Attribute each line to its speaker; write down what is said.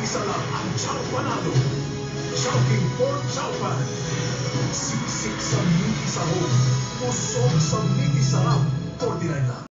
Speaker 1: Isa lang ang Chow Panado. Chowking Pork Chow Pan. Siksik sa miti sahog. Busog sa miti sarap. 49 lang.